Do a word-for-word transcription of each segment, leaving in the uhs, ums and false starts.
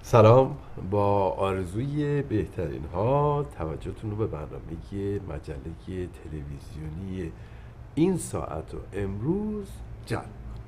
سلام. با آرزوی بهترین ها توجهتون رو به برنامه مجله تلویزیونی این ساعت و امروز جلب.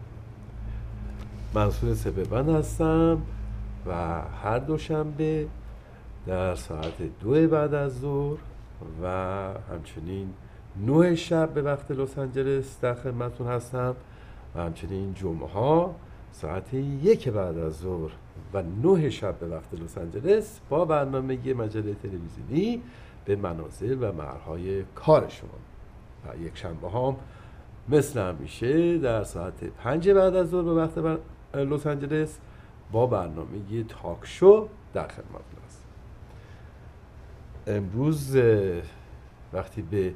منصور سپهبند هستم و هر دوشنبه در ساعت دو بعد از ظهر و همچنین نه شب به وقت لس آنجلس در خدمتتون هستم و همچنین جمعه ها ساعت یک بعد از ظهر و نه شب به وقت لس آنجلس با برنامه مجله تلویزیونی به منازل و مرهای کار شما. و یک شنبه هم مثل همیشه در ساعت پنج بعد از ظهر به وقت بر... لس آنجلس با برنامه تاک شو در خدمتتون هستم. امروز وقتی به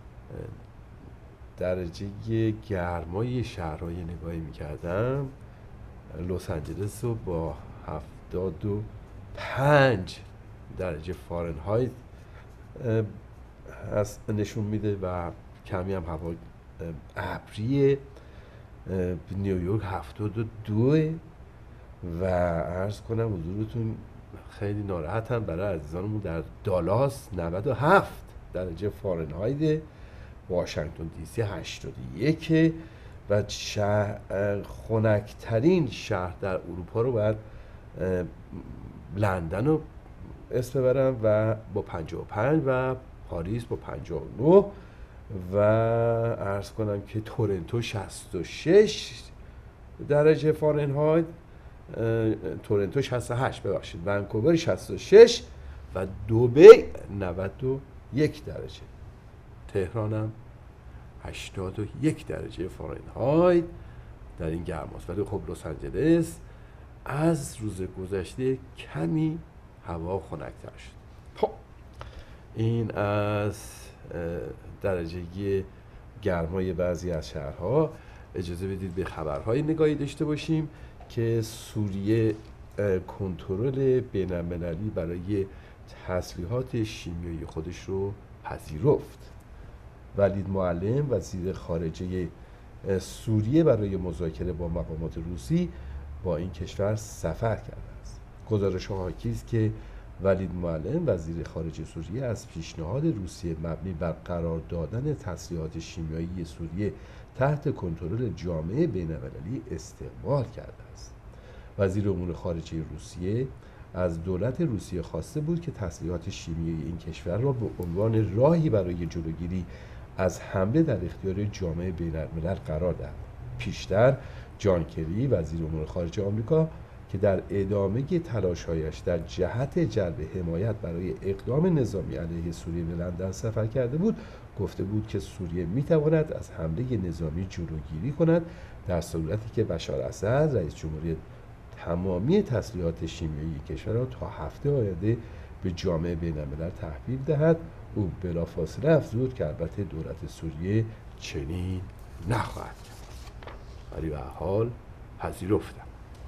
درجه گرمای شهرهای نگاهی میکردم، لس آنجلس رو با هفتاد و پنج درجه فارنهایت نشون میده و کمی هم هوا ابریه. نیویورک هفتاد و دو و عرض کنم حضورتون خیلی ناراحتم برای عزیزانمون در دالاس نود و هفت درجه فارنهایت، واشنگتن دی سی هشتاد و یک و شهر خنک‌ترین شهر در اروپا رو باید لندن رو اسم ببرم و با پنجاه و پنج و پاریس با پنجاه و نه و عرض کنم که تورنتو شصت و شش درجه فارنهایت، تورنتو شصت و هشت ببخشید، ونکوور شصت و شش و دبی نود و یک درجه، تهران هم هشتاد و یک درجه فارنهایت در این گرماست. ولی خب لس آنجلس از روز گذشته کمی هوا خنک‌تر شد. خب این از درجه گرمای بعضی از شهرها. اجازه بدید به خبرهای نگاهی داشته باشیم که سوریه کنترل بین‌المللی برای تسلیحات شیمیایی خودش رو پذیرفت. ولید معلم وزیر خارجه سوریه برای مذاکره با مقامات روسی با این کشور سفر کرده است. گزارش حاکی است که ولید معلم وزیر خارجه سوریه از پیشنهاد روسیه مبنی بر قرار دادن تسلیحات شیمیایی سوریه تحت کنترل جامعه بین‌المللی استقبال کرده است. وزیر امور خارجه روسیه از دولت روسیه خواسته بود که تسلیحات شیمیایی این کشور را به عنوان راهی برای جلوگیری از حمله در اختیار جامعه بین‌الملل قرار دهد. پیشتر جان کری وزیر امور خارجه آمریکا که در ادامه تلاش‌هایش در جهت جلب حمایت برای اقدام نظامی علیه سوریه به لندن سفر کرده بود، گفته بود که سوریه می‌تواند از حمله نظامی جلوگیری کند در صورتی که بشار اسد رئیس جمهوری تمامی تسلیحات شیمیایی کشور را تا هفته آینده به جامعه بین‌الملل تحویل دهد. او بلافاصله افزود که البته دولت سوریه چنین نخواهد کرد، ولی به هر حال پذیرفتم.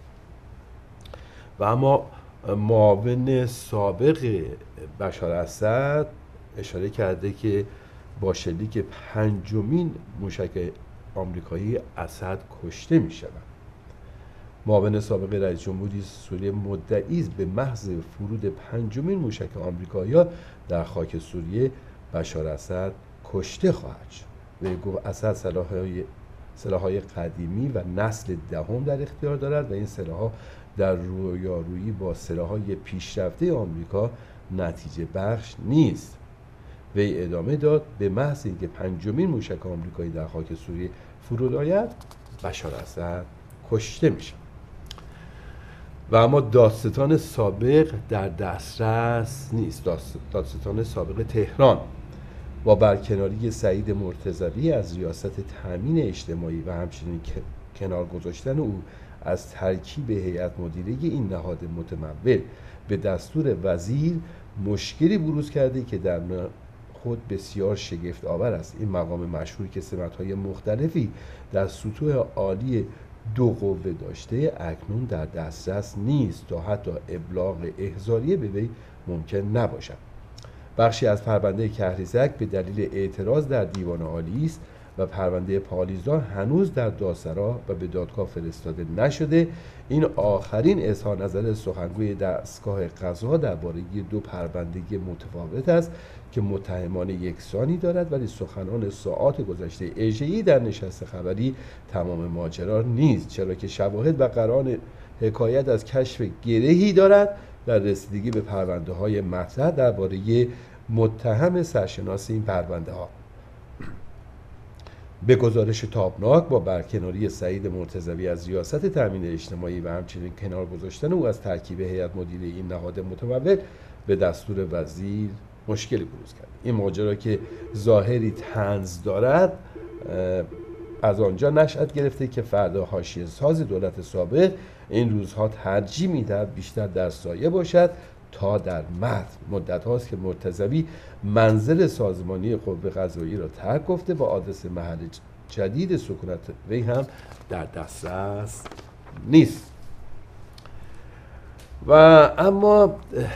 و اما معاون سابق بشار اسد اشاره کرده که با شلیک پنجمین موشک آمریکایی اسد کشته می شود. معاون سابق رئیس جمهوری سوریه مدعی است به محض فرود پنجمین موشک آمریکایی در خاک سوریه بشار اسد کشته خواهد شد. وی گفت اسد سلاح‌های سلاح‌های قدیمی و نسل دهم در اختیار دارد و این سلاح‌ها در رویارویی با سلاح‌های پیشرفته آمریکا نتیجه بخش نیست. وی ادامه داد به محض اینکه پنجمین موشک آمریکایی در خاک سوریه فرود آید بشار اسد کشته میشه. و اما دادستان سابق در دسترس نیست. دادستان سابق تهران با برکناری سعید مرتضوی از ریاست تامین اجتماعی و همچنین کنار گذاشتن او از ترکیب هیئت مدیره این نهاد متمول به دستور وزیر مشکلی بروز کرده که در خود بسیار شگفت آور است. این مقام مشهور که سمت‌های مختلفی در سطوح عالی دو قوه داشته اکنون در دسترس نیست تا حتی ابلاغ احضاریه به وی ممکن نباشد. بخشی از پرونده کهریزک به دلیل اعتراض در دیوان عالی است و پرونده پالیزا هنوز در دادسرا و به دادگاه فرستاده نشده. این آخرین اظهار نظر سخنگوی دستگاه قضا درباره دو پرونده متفاوت است که متهمان یکسانی دارد، ولی سخنان ساعات گذشته اژه‌ای در نشست خبری تمام ماجرا نیست، چرا که شواهد و قرائن حکایت از کشف گرهی دارد در رسیدگی به پرونده های مطرح درباره متهم سرشناس این پرونده ها. به گزارش تابناک با برکناری سعید مرتضوی از ریاست تامین اجتماعی و همچنین کنار گذاشتن او از ترکیب هیئت مدیره این نهاد متمول به دستور وزیر مشکلی بروز کرد. این ماجرا که ظاهری طنز دارد از آنجا نشأت گرفته که فرد حاشیه ساز دولت سابق این روزها ترجیح می‌دهد بیشتر در سایه باشد تا در متن. مدت هاست که مرتضوی منزل سازمانی قوه قضاییه را ترک گفته و آدرس محل جدید سکونت وی هم در دسترس نیست. و اما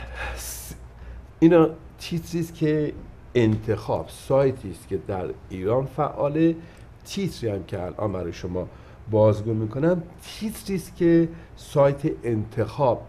اینا تیتری است که انتخاب سایتی است که در ایران فعاله. تیتری هم که الان برای شما بازگو میکنم تیتری است که سایت انتخاب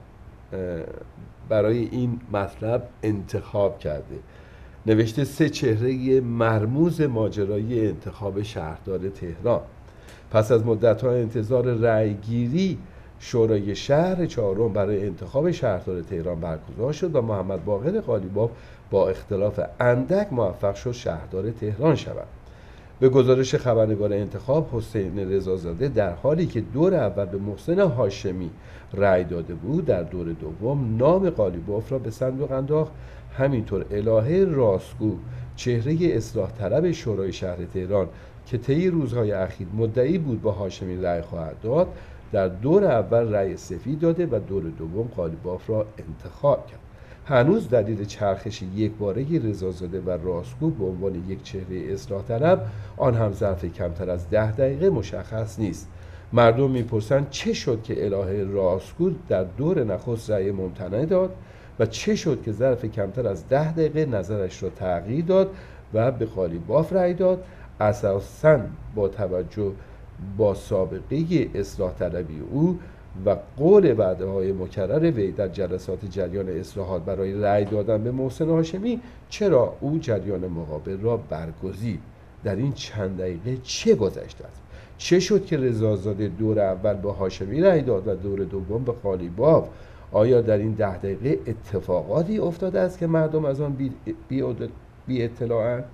برای این مطلب انتخاب کرده. نوشته سه چهره مرموز ماجرای انتخاب شهردار تهران. پس از مدت‌ها انتظار رأیگیری شورای شهر چهارم برای انتخاب شهردار تهران برگزار شد و محمد باقر قالیباف با اختلاف اندک موفق شد شهردار تهران شود. به گزارش خبرنگار انتخاب حسین رضازاده در حالی که دور اول به محسن هاشمی رأی داده بود، در دور دوم نام قالیباف را به صندوق انداخت. همینطور الهه راستگو چهره اصلاح طلب شورای شهر تهران که طی روزهای اخیر مدعی بود با هاشمی رأی خواهد داد، در دور اول رأی سفید داده و دور دوم قالیباف را انتخاب کرد. هنوز دلیل چرخش یکباره رضازاده و راستگو به عنوان یک چهره اصلاح طلب، آن هم ظرف کمتر از ده دقیقه، مشخص نیست. مردم میپرسند چه شد که الهه راستگو در دور نخست رأی ممتنع داد و چه شد که ظرف کمتر از ده دقیقه نظرش را تغییر داد و به قالیباف رأی داد. اساساً با توجه با سابقه اصلاح طلبی او و قول وعده های مکرر وی در جلسات جریان اصلاحات برای رأی دادن به محسن هاشمی، چرا او جریان مقابل را برگزید؟ در این چند دقیقه چه گذشته است؟ چه شد که رضازاده دور اول به هاشمی رأی داد و دور دوم به قالیباف؟ آیا در این ده دقیقه اتفاقاتی افتاده است که مردم از آن بی, بی, بی اطلاعند؟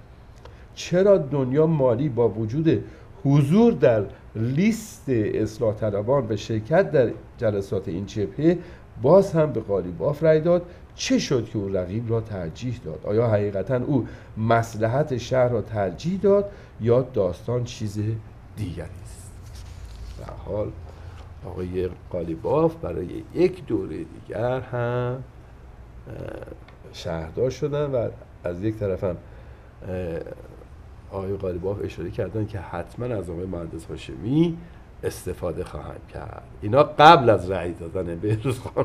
چرا دنیا مالی با وجود حضور در لیست اصلاح طلبان و شرکت در جلسات این جبهه باز هم به قالیباف رأی داد؟ چه شد که او رقیب را ترجیح داد؟ آیا حقیقتا او مصلحت شهر را ترجیح داد یا داستان چیز دیگری است؟ به هر حال آقای قالیباف برای یک دوره دیگر هم شهردار شدن و از یک طرف هم آقای قالیباف اشاره کردن که حتما از آقای مهندس هاشمی استفاده خواهند کرد. اینا قبل از رأی دادن بهروز خان.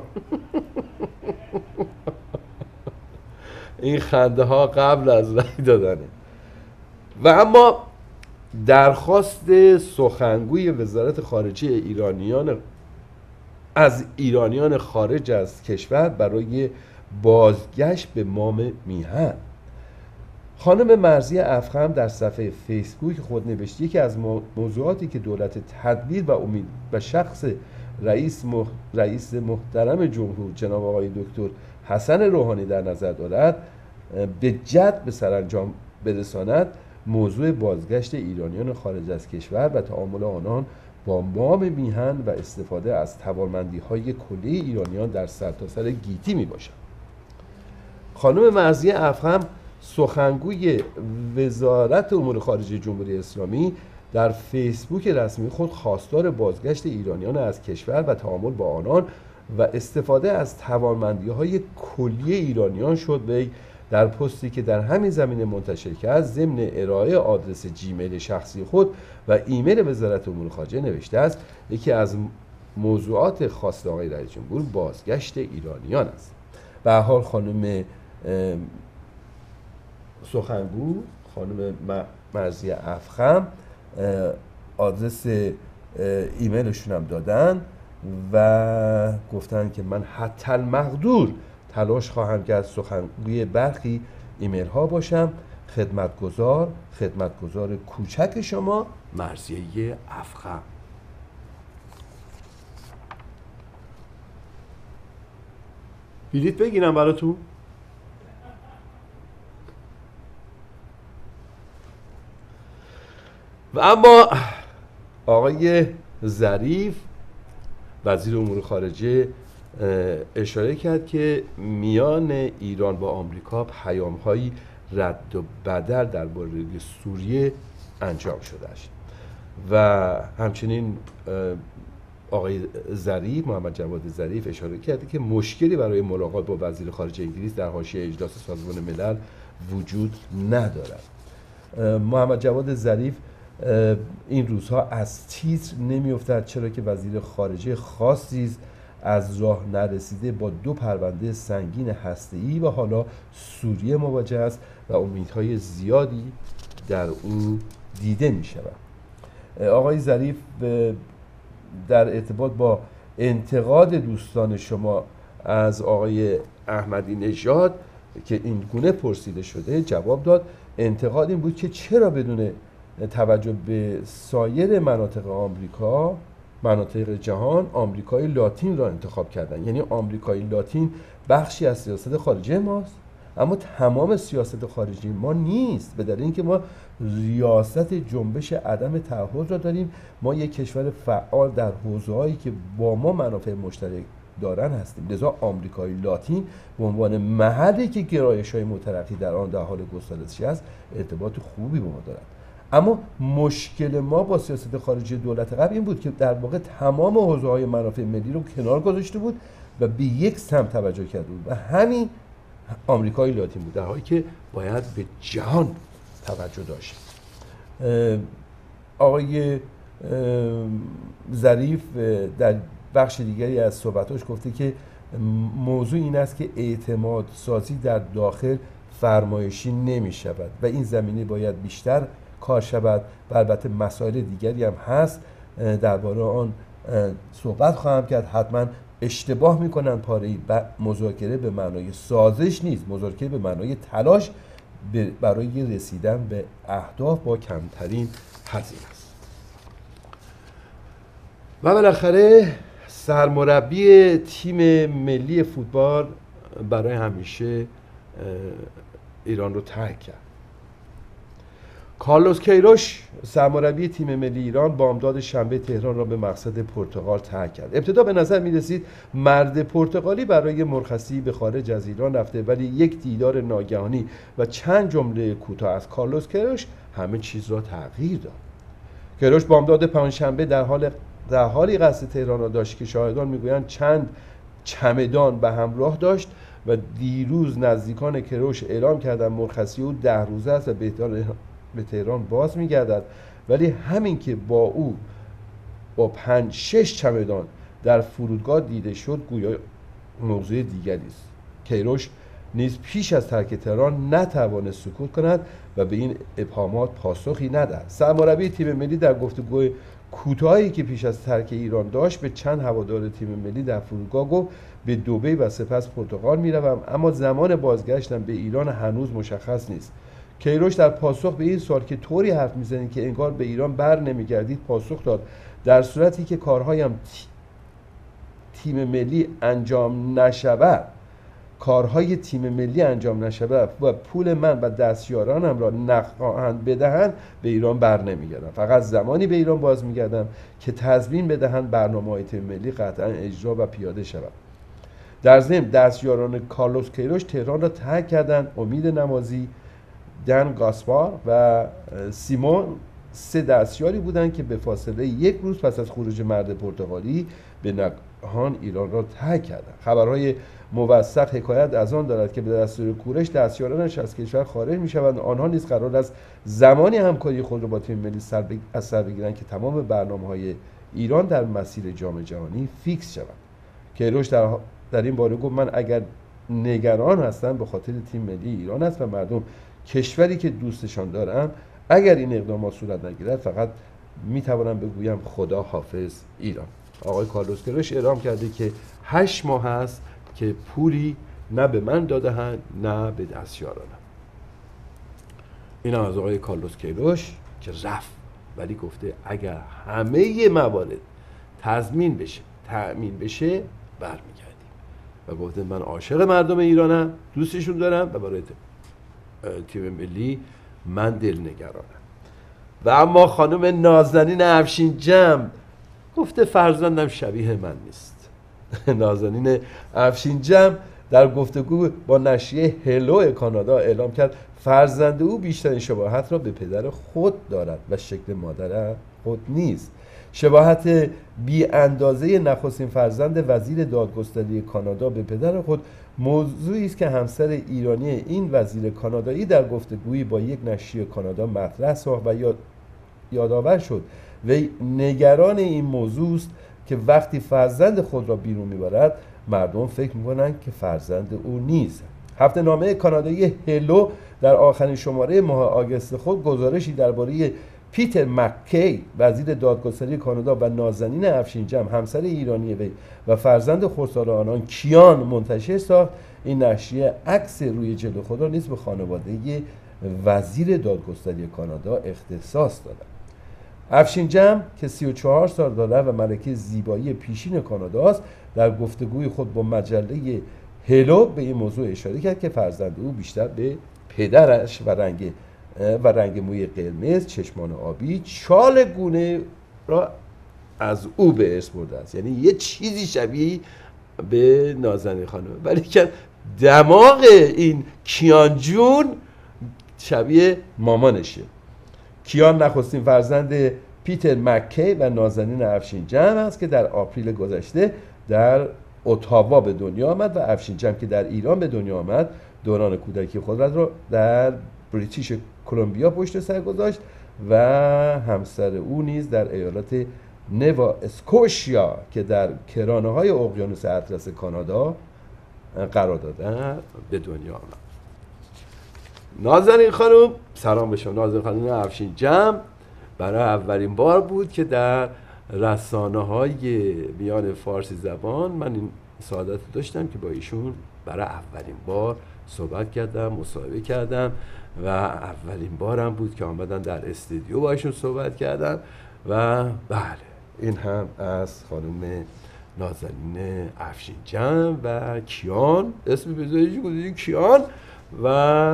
این خنده ها قبل از رأی دادنه. و اما درخواست سخنگوی وزارت خارجه ایرانیان از ایرانیان خارج از کشور برای بازگشت به مام میهن. خانم مرضیه افخم در صفحه فیسبوک خود نوشته که از موضوعاتی که دولت تدبیر و امید و شخص رئیس مح... رئیس محترم جمهور جناب آقای دکتر حسن روحانی در نظر دارد به جد به سرانجام برساند، موضوع بازگشت ایرانیان خارج از کشور و تعامل آنان با مام میهن و استفاده از توانمندی‌های کلی ایرانیان در سرتاسر گیتی میباشد. خانم مرضیه افخم سخنگوی وزارت امور خارجه جمهوری اسلامی در فیسبوک رسمی خود خواستار بازگشت ایرانیان از کشور و تعامل با آنان و استفاده از توانمندی‌های کلی ایرانیان شد. وی در پستی که در همین زمینه منتشر کرد ضمن ارائه آدرس جیمیل شخصی خود و ایمیل وزارت امور خارجه نوشته است یکی از موضوعات خاص آقای رئیس جمهور بازگشت ایرانیان است. به هر حال خانم سخنگو خانم مرضیه افخم آدرس ایمیلشون هم دادن و گفتن که من حتی المقدور تلاش خواهم کرد سخنگوی برخی ایمیل ها باشم. خدمتگزار خدمتگزار کوچک شما، مرضیه افخم. بلیط بگیرم براتون؟ و اما آقای ظریف وزیر امور خارجه اشاره کرد که میان ایران با آمریکا پیام‌هایی رد و بدل درباره سوریه انجام شده است و همچنین آقای ظریف، محمد جواد ظریف اشاره کرده که مشکلی برای ملاقات با وزیر خارجه انگلیس در حاشیه اجلاس سازمان ملل وجود ندارد. محمد جواد ظریف این روزها از تیتر نمی‌افتد چرا که وزیر خارجه خاصی از راه نرسیده با دو پرونده سنگین هسته‌ای و حالا سوریه مواجه است و امیدهای زیادی در او دیده می‌شود. آقای ظریف در ارتباط با انتقاد دوستان شما از آقای احمدی نژاد که این گونه پرسیده شده جواب داد. انتقاد این بود که چرا بدون توجه به سایر مناطق آمریکا، مناطق جهان، آمریکای لاتین را انتخاب کردن. یعنی آمریکای لاتین بخشی از سیاست خارجی ماست، اما تمام سیاست خارجی ما نیست، به دلیل اینکه ما ریاست جنبش عدم تعهد را داریم. ما یک کشور فعال در حوزه‌هایی که با ما منافع مشترک دارن هستیم. لذا آمریکای لاتین به عنوان محلی که گرایش‌های مترقی در آن در حال گسترش است ارتباط خوبی با ما دارد. اما مشکل ما با سیاست خارجی دولت قبل این بود که در واقع تمام حوزه‌های منافع ملی رو کنار گذاشته بود و به یک سمت توجه کرده بود و همین آمریکای لاتین بود، در حالی که باید به جهان توجه داشت. آقای ظریف در بخش دیگری از صحبتاش گفته که موضوع این است که اعتماد سازی در داخل فرمایشی نمی شود و این زمینه باید بیشتر کار شود و البته مسائل دیگری هم هست درباره آن صحبت خواهم کرد. حتما اشتباه میکنن پاره‌ای و مذاکره به معنای سازش نیست، مذاکره به معنای تلاش برای رسیدن به اهداف با کمترین هزینه است. و بالاخره سرمربی تیم ملی فوتبال برای همیشه ایران رو ترک کرد. کارلوس کیروش سرمربی تیم ملی ایران بامداد شنبه تهران را به مقصد پرتغال ترک کرد. ابتدا به نظر می رسید مرد پرتغالی برای مرخصی به خارج از ایران رفته، ولی یک دیدار ناگهانی و چند جمله کوتاه از کارلوس کیروش همه چیز را تغییر داد. کیروش بامداد پنجشنبه در حال در حالی قصد تهران را داشت که شاهدان میگویند چند چمدان به همراه داشت و دیروز نزدیکان کیروش اعلام کردند مرخصی او ده روزه است و بهتر به تهران باز میگردد، ولی همین که با او با پنج شش چمدان در فرودگاه دیده شد گویا موضوع دیگری است. کیروش نیز پیش از ترک تهران نتوانست سکوت کند و به این ابهامات پاسخی ندهد. سرمربی تیم ملی در گفتگوی کوتاهی که پیش از ترک ایران داشت به چند هوادار تیم ملی در فرودگاه گفت به دبی و سپس پرتغال میروم، اما زمان بازگشتم به ایران هنوز مشخص نیست. کیروش در پاسخ به این سوال که طوری حرف میزنید که انگار به ایران بر نمیگردید پاسخ داد در صورتی که کارهایم تیم ملی انجام نشود کارهای تیم ملی انجام نشود و پول من و دستیارانم را نخواهند بدهند به ایران بر نمیگردم. فقط زمانی به ایران باز میگردم که تضمین بدهند برنامه‌های تیم ملی قطعا اجرا و پیاده شود. در ضمن دستیاران کارلوس کیروش تهران را ترک کردند. امید نمازی، دن گاسپار و سیمون سه دستیاری بودند که به فاصله یک روز پس از خروج مرد پرتغالی به ناگهان ایران را ترک کردند. خبرهای موثق حکایت از آن دارد که به دستور کوروش دستیارانش از کشور خارج می‌شوند. آنها نیز قرار است زمانی همکاری خود را با تیم ملی سر بگ... از سر بگیرند که تمام برنامه‌های ایران در مسیر جام جهانی فیکس شود. کیروش در در این باره گفت من اگر نگران هستم به خاطر تیم ملی ایران است و مردم کشوری که دوستشان دارم، اگر این اقدامات صورت نگیرد فقط میتوانم بگویم خدا حافظ ایران. آقای کارلوس کیروش اعلام کرده که هشت ماه است که پولی نه به من داده‌اند نه به دستیارانم. این از آقای کارلوس کیروش که رفت، ولی گفته اگر همه موارد تضمین بشه، تأمین بشه، برمیگردیم. و گفته من عاشق مردم ایرانم، دوستشون دارم و برای تیم ملی من دلنگرانم. و اما خانم نازنین افشین‌جم گفته فرزندم شبیه من نیست. نازنین افشین‌جم در گفتگو با نشریه هلو کانادا اعلام کرد فرزند او بیشترین شباهت را به پدر خود دارد و شکل مادر خود نیست. شباهت بی اندازه نخستین فرزند وزیر دادگستری کانادا به پدر خود موضوعی است که همسر ایرانی این وزیر کانادایی در گفتگویی با یک نشریه کانادا مطرح ساخت و یاد یادآور شد و نگران این موضوع است که وقتی فرزند خود را بیرون میبرد مردم فکر میکنند که فرزند او نیست. هفته نامه کانادایی هلو در آخرین شماره ماه آگوست خود گزارشی درباره پیتر مککی وزیر دادگستری کانادا و نازنین افشین‌جم همسر ایرانی وی و فرزند خردسال آنان کیان منتشر ساخت. این نشریه عکس روی جلد خود را نیز به خانواده وزیر دادگستری کانادا اختصاص دادند. افشین‌جم که سی و چهار سال دارد و ملکه زیبایی پیشین کاناداست در گفتگوی خود با مجله هلو به این موضوع اشاره کرد که فرزند او بیشتر به پدرش و رنگ و رنگ موی قرمز، چشمان آبی، چال گونه را از او به ارث برده است. یعنی یه چیزی شبیه به نازنین خانم، ولی که دماغ این کیان جون شبیه مامانشه. کیان نخستین فرزند پیتر مککی و نازنین افشین‌جم است که در آپریل گذشته در اتاوا به دنیا آمد و افشین‌جم که در ایران به دنیا آمد دوران کودکی خود را در بریتیش کلمبیا پشت سر گذاشت و همسر او نیز در ایالت نوا اسکوشیا که در کرانه‌های اقیانوس اطلس کانادا قرار دادن به دنیا آمد. نازنین خانم، سلام به شما. نازنین خانم افشین‌جم برای اولین بار بود که در رسانه‌های میان فارسی زبان من این سعادت داشتم که با ایشون برای اولین بار صحبت کردم، مصاحبه کردم و اولین بارم بود که آمدن در استودیو با ایشون صحبت کردم. و بله، این هم از خانم نازنین افشین‌جم و کیان، اسم بذاریش گذاشتین کیان، و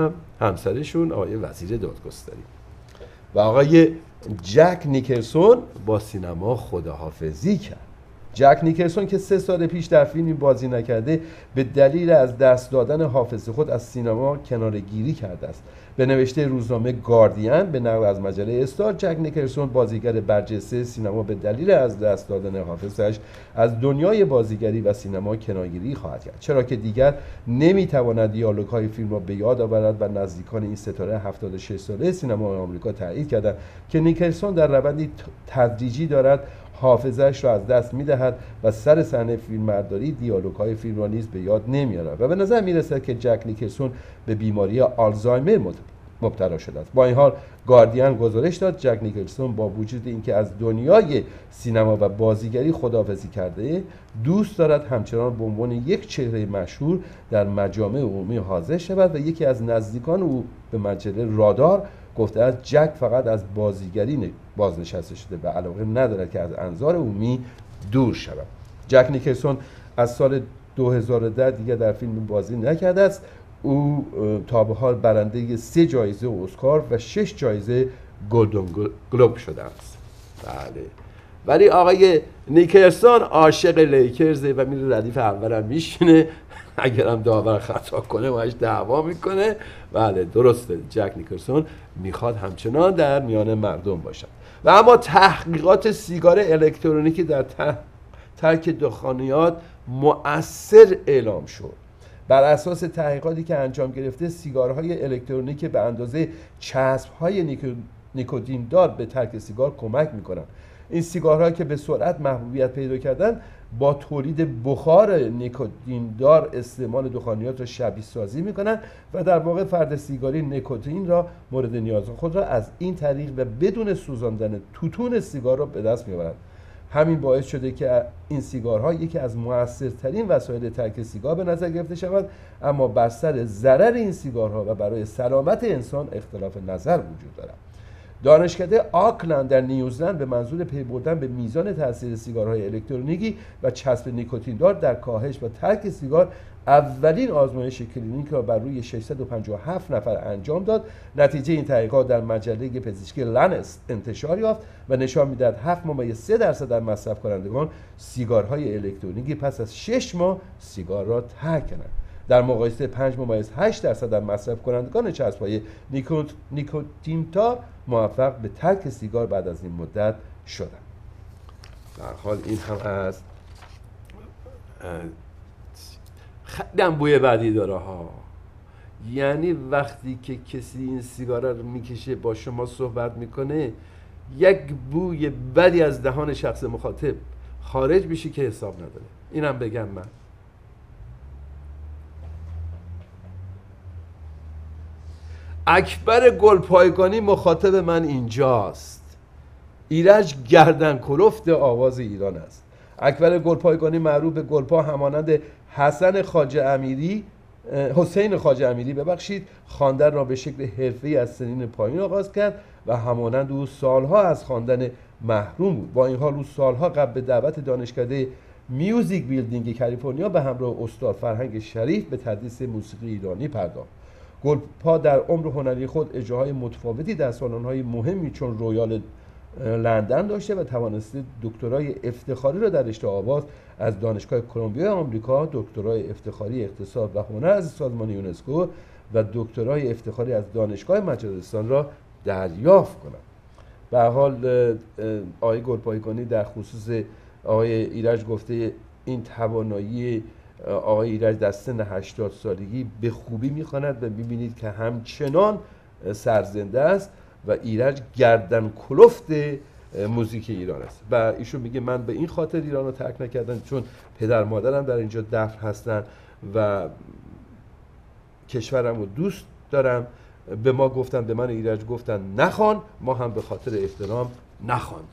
همسرشون آقای وزیر دادگستری و آقای جک نیکلسون با سینما خداحافظی کرد. جک نیکلسون که سه سال پیش در فیلمی بازی نکرده به دلیل از دست دادن حافظه خود از سینما کناره‌گیری کرده است. به نوشته روزنامه گاردین به نقل از مجله استار، جک نیکلسون بازیگر برجسته سینما به دلیل از دست دادن حافظه‌اش از دنیای بازیگری و سینما کناره‌گیری خواهد کرد، چرا که دیگر نمیتواند دیالوگ‌های فیلم را به یاد آورد و نزدیکان این ستاره هفتاد و شش ساله سینما آمریکا تایید کردند که نیکلسون در روندی تدریجی دارد حافظه‌اش را از دست می‌دهد و سر صحنه فیلمبرداری دیالوگ‌های فیلم را نیز به یاد نمی‌آورد و به نظر می‌رسد که جک نیکلسون به بیماری آلزایمر مبتلا شده است. با این حال گاردین گزارش داد جک نیکلسون با وجود اینکه از دنیای سینما و بازیگری خداحافظی کرده، دوست دارد همچنان به عنوان یک چهره مشهور در مجامع عمومی حاضر شود و یکی از نزدیکان او به مجله رادار گفته است جک فقط از بازیگری بازنشسته شده و علاقه ندارد که از انظار عمومی دور شود. جک نیکلسون از سال دو هزار و ده دیگر در فیلم بازی نکرده است. او تا به حال برنده سه جایزه اسکار و شش جایزه گلدن گلوب شده است. بله. ولی آقای نیکلسون عاشق لیکرزه و میره ردیف اولم میشینه، اگرم داور خطا کنه باش دعوا میکنه. بله درسته، جک نیکلسون میخواد همچنان در میان مردم باشد. و اما تحقیقات سیگار الکترونیکی در ترک دخانیات مؤثر اعلام شد. بر اساس تحقیقاتی که انجام گرفته، سیگارهای الکترونیکی به اندازه چسب‌های نیکوتین دار به ترک سیگار کمک میکنند. این سیگارها که به سرعت محبوبیت پیدا کردن با تولید بخار نیکوتیندار استعمال دخانیات را شبیه سازی میکنن و در واقع فرد سیگاری نیکوتین را مورد نیاز خود را از این طریق و بدون سوزاندن توتون سیگار را به دست میبرند. همین باعث شده که این سیگارها یکی از موثرترین وسایل ترک سیگار به نظر گرفته شود، اما بر سر ضرر این سیگارها و برای سلامت انسان اختلاف نظر وجود دارد. دانشکده آکلند در نیوزلند به منظور پی بردن به میزان تاثیر سیگارهای الکترونیکی و چسب نیکوتیندار در کاهش و ترک سیگار اولین آزمایش کلینیک را بر روی ششصد و پنجاه و هفت نفر انجام داد. نتیجه این تحقیقات در مجله پزشکی لنست انتشار یافت و نشان می‌دهد هفت ممیز سه درصد در مصرف کنندگان سیگارهای الکترونیکی پس از شش ماه سیگار را ترک کردند. در مقایسه پنج ممیز هشت درصد در مصرف کنندگان چسب‌های نیکوت... نیکوتیندار موفق به ترک سیگار بعد از این مدت شدند. در حال این هم از خیلی بوی بعدی داره ها. یعنی وقتی که کسی این سیگار رو میکشه با شما صحبت میکنه یک بوی بدی از دهان شخص مخاطب خارج بشه که حساب نداره. اینم بگم من اکبر گلپایگانی مخاطب من اینجاست. ایرج گردن کلفت آواز ایران است. اکبر گلپایگانی معروف به گلپا همانند حسن خواجه امیری حسین خواجه امیری ببخشید خواندن را به شکل حرفه‌ای از سنین پایین آغاز کرد و همانند او سالها از خواندن محروم بود. با این حال او سالها قبل به دعوت دانشکده میوزیک بیلدینگ کالیفرنیا به همراه استاد فرهنگ شریف به تدریس موسیقی ایرانی پرداخت. گلپا در عمر هنری خود اجراهای متفاوتی در سالن‌های مهمی چون رویال لندن داشته و توانسته دکترای افتخاری را در رشته آواز از دانشگاه کلمبیا آمریکا، دکترای افتخاری اقتصاد و هنر از سازمان یونسکو و دکترای افتخاری از دانشگاه مجارستان را دریافت کنند. به هر حال آقای گلپایگانی در خصوص آقای ایرج گفته این توانایی آقای ایرج در سن هشتاد سالگی به خوبی میخواند و میبینید که همچنان سرزنده است و ایرج گردن کلفت موزیک ایران است و ایشون میگه من به این خاطر ایران رو ترک نکردم چون پدر مادرم در اینجا دفن هستن و کشورم رو دوست دارم. به ما گفتن، به من ایرج گفتن نخوان، ما هم به خاطر احترام نخواندیم.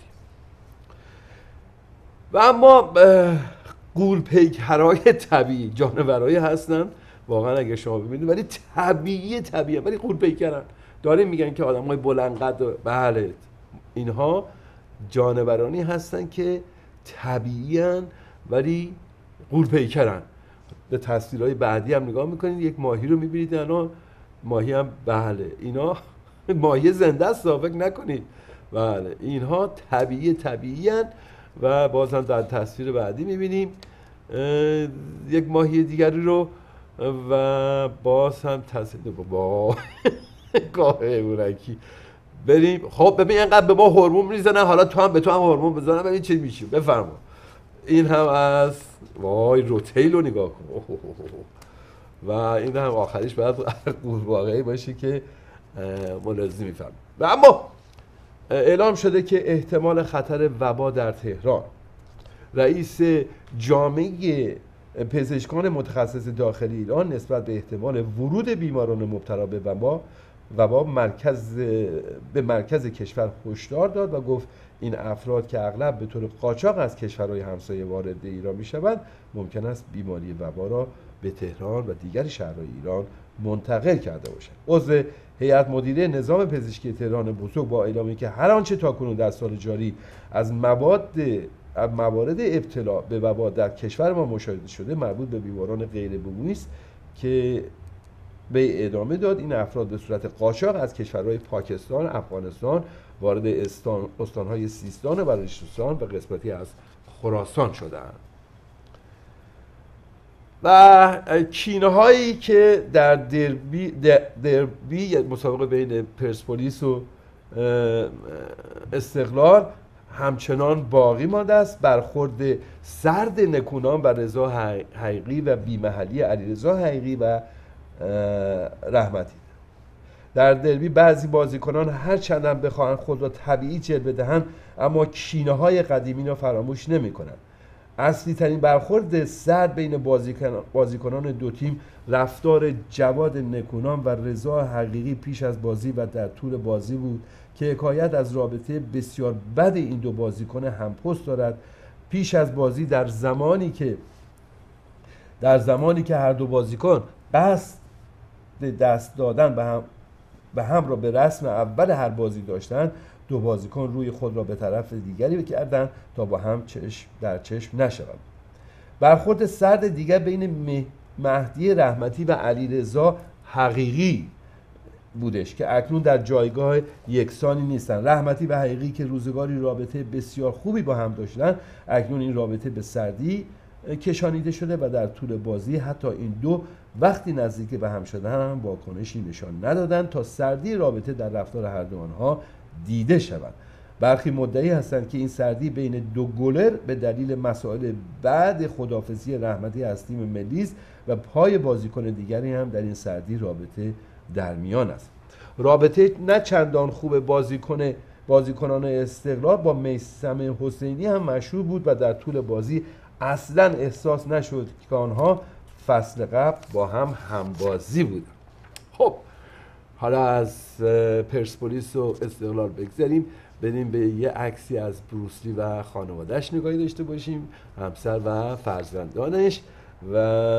و اما غول‌پیکرهای طبیعی جانورایی هستن واقعا اگه شما ببینید ولی طبیعی طبیعی ولی غول‌پیکرن. داریم میگن که آدمای بلند قد بله اینها جانورانی هستن که طبیعی‌ان ولی غول‌پیکرن. به تصویرهای بعدی هم نگاه میکنید یک ماهی رو میبینید اینا ماهی هم بله اینا ماهی زنده است فکر نکنید. بله اینها طبیعی طبیعی‌ان و باز هم در تصویر بعدی میبینیم یک ماهی دیگری رو و باز هم تصویر با گاهه اورکی بریم. خب ببین اینقدر به ما هورمون میزنن حالا تو هم به تو هم هورمون بزنن ببین چی میشه. بفرما. این هم از وای روتیل رو نگاه کن و این هم آخریش باید واقعی باشه که ملاحظه میفهم. و اما اعلام شده که احتمال خطر وبا در تهران. رئیس جامعه پزشکان متخصص داخلی ایران نسبت به احتمال ورود بیماران مبتلا به وبا وبا مرکز به مرکز کشور هشدار داد و گفت این افراد که اغلب به طور قاچاق از کشورهای همسایه وارد ایران میشوند ممکن است بیماری وبا را به تهران و دیگر شهرهای ایران منتقل کرده باشند. عضو هیئت مدیره نظام پزشکی تهران بزرگ با اعلامی که هر آنچه تاکنون در سال جاری از مواد موارد ابتلا به وبا در کشور ما مشاهده شده مربوط به بیماران غیر بومی است که به ادامه داد این افراد به صورت قاچاق از کشورهای پاکستان، افغانستان وارد استان استانهای سیستان و بلوچستان و قسمتی از خراسان شدند. و کینه‌هایی که در دربی دربی مسابقه بین پرسپولیس و استقلال همچنان باقی مانده است. برخورد سرد نکونام و رضا حقیقی و بی‌محلی علیرضا حقیقی و رحمتی. در دربی بعضی بازیکنان هر چندم بخواهند خود را طبیعی جلوه دهند، اما کینه های قدیمی را فراموش نمی کنند. اصلی ترین برخورد سرد بین بازیکنان دو تیم رفتار جواد نکونام و رضا حقیقی پیش از بازی و در طول بازی بود که حکایت از رابطه بسیار بد این دو بازیکن همپست دارد. پیش از بازی در زمانی که در زمانی که هر دو بازیکن قصد دست دادن به هم به هم را به رسم اول هر بازی داشتند، دو بازیکن روی خود را به طرف دیگری بکردند تا با هم چشم در چشم نشوند. برخورد سرد دیگر بین مهدی رحمتی و علیرضا حقیقی بودش که اکنون در جایگاه یکسانی نیستند. رحمتی و حقیقی که روزگاری رابطه بسیار خوبی با هم داشتند، اکنون این رابطه به سردی کشانیده شده و در طول بازی حتی این دو وقتی نزدیک به هم شدن هم واکنشی نشان ندادند تا سردی رابطه در رفتار هر دو آنها دیده شود. برخی مدعی هستند که این سردی بین دو گلر به دلیل مسائل بعد خداحافظی رحمتی از تیم ملی است و پای بازیکن دیگری هم در این سردی رابطه در میان است. رابطه نه چندان خوب بازیکن بازیکنان استقلال با میثم حسینی هم مشهور بود و در طول بازی اصلا احساس نشد که آنها فصل قبل با هم همبازی بودند. خب حالا از پرسپولیس و استقلال بگذاریم، بریم به یه عکسی از بروسلی و خانوادهش نگاهی داشته باشیم، همسر و فرزندانش. و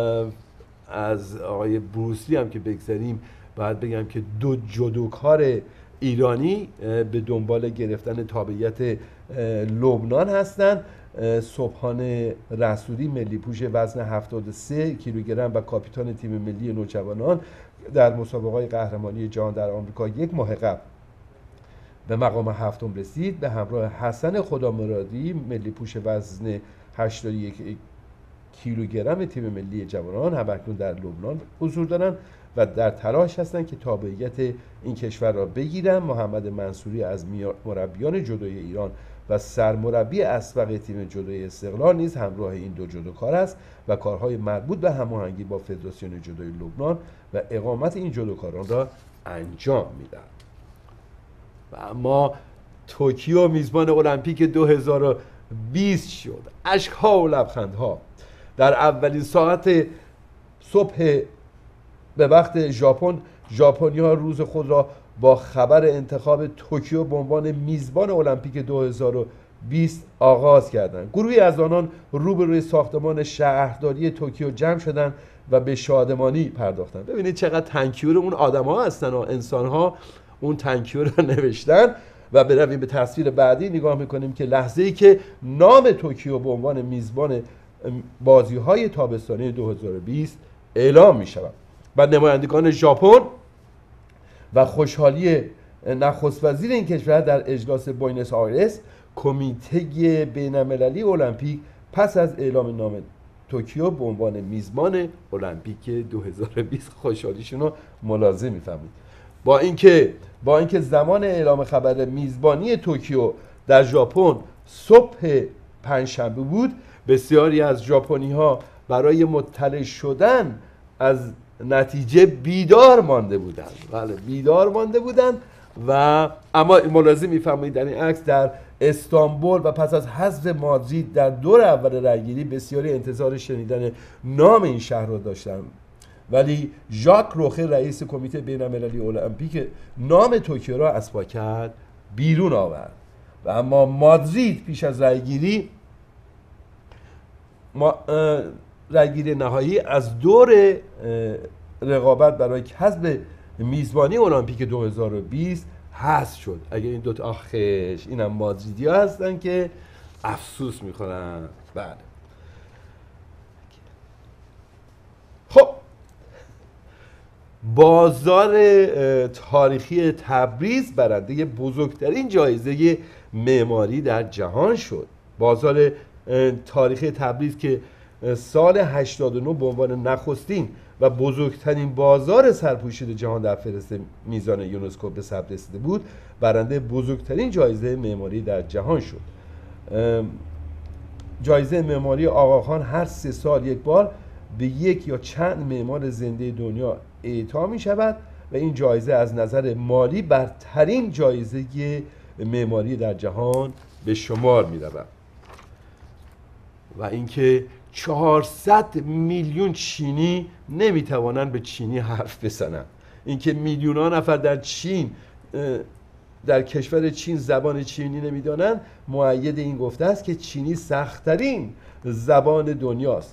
از آقای بروسلی هم که بگذاریم باید بگم که دو جودوکار ایرانی به دنبال گرفتن تابعیت لبنان هستند. سبحان رسولی ملی پوش وزن هفتاد و سه کیلوگرم و کاپیتان تیم ملی نوجوانان در مسابقات قهرمانی جهان در آمریکا یک ماه قبل به مقام هفتم رسید. به همراه حسن خدامرادی ملی پوش وزن هشتاد و یک کیلوگرم تیم ملی جوانان هم اکنون در لبنان حضور دارند و در تلاش هستند که تابعیت این کشور را بگیرند. محمد منصوری از مربیان جودوی ایران و سرمربی اسبق تیم جودوی استقلال نیز همراه این دو جودوکار است و کارهای مربوط به هماهنگی با فدراسیون جودوی لبنان و اقامت این جودوکاران را انجام میدهند. و اما توکیو میزبان المپیک دو هزار و بیست شد. اشک‌ها و لبخندها. در اولین ساعت صبح به وقت ژاپن، ژاپنی‌ها روز خود را با خبر انتخاب توکیو به عنوان میزبان المپیک دو هزار و بیست آغاز کردند. گروهی از آنان روبروی ساختمان شهرداری توکیو جمع شدند و به شادمانی پرداختند. ببینید چقدر تنکیور اون آدم‌ها هستن و انسان‌ها اون تنکیور رو نوشتن. و برویم به تصویر بعدی نگاه می‌کنیم که لحظه‌ای که نام توکیو به عنوان میزبان بازی‌های تابستانی دو هزار و بیست اعلام می‌شود و نمایندگان ژاپن و خوشحالی نخست وزیر این کشور در اجلاس بوینس آیرس کمیته بین‌المللی المپیک پس از اعلام نام توکیو به عنوان میزبان المپیک دو هزار و بیست خوشحالیشون رو ملاحظه می‌فرمایید. با اینکه با اینکه زمان اعلام خبر میزبانی توکیو در ژاپن صبح پنجشنبه بود، بسیاری از ژاپنی‌ها برای مطلع شدن از نتیجه بیدار مانده بودند. بله بیدار مانده بودند. و اما ملاحظه می‌فرمایید در این عکس در استانبول و پس از حذف مادرید در دور اول رأیگیری بسیاری انتظار شنیدن نام این شهر را داشتند، ولی ژاک روخه رئیس کمیته بین‌المللی المپیک نام توکیو را از پاکت بیرون آورد. و اما مادرید پیش از رأیگیری ما رأیگیری نهایی از دور رقابت برای کسب میزبانی المپیک دو هزار و بیست حذف شد. اگر این دوتا آخش اینم مادریدی ها هستن که افسوس میخورن. بله خب بازار تاریخی تبریز برنده بزرگترین جایزه معماری در جهان شد. بازار تاریخی تبریز که سال هشتاد و نه به عنوان نخستین و بزرگترین بازار سرپوشیده جهان در فهرست میزان یونسکو به ثبت رسیده بود، برنده بزرگترین جایزه معماری در جهان شد. جایزه معماری آقاخان هر سه سال یک بار به یک یا چند معمار زنده دنیا اعطا می شود و این جایزه از نظر مالی برترین جایزه معماری در جهان به شمار می رود. و اینکه چهارصد میلیون چینی نمیتوانند به چینی حرف بزنند. اینکه میلیون ها نفر در چین در کشور چین زبان چینی نمیدانند مؤید این گفته است که چینی سخت‌ترین زبان دنیاست.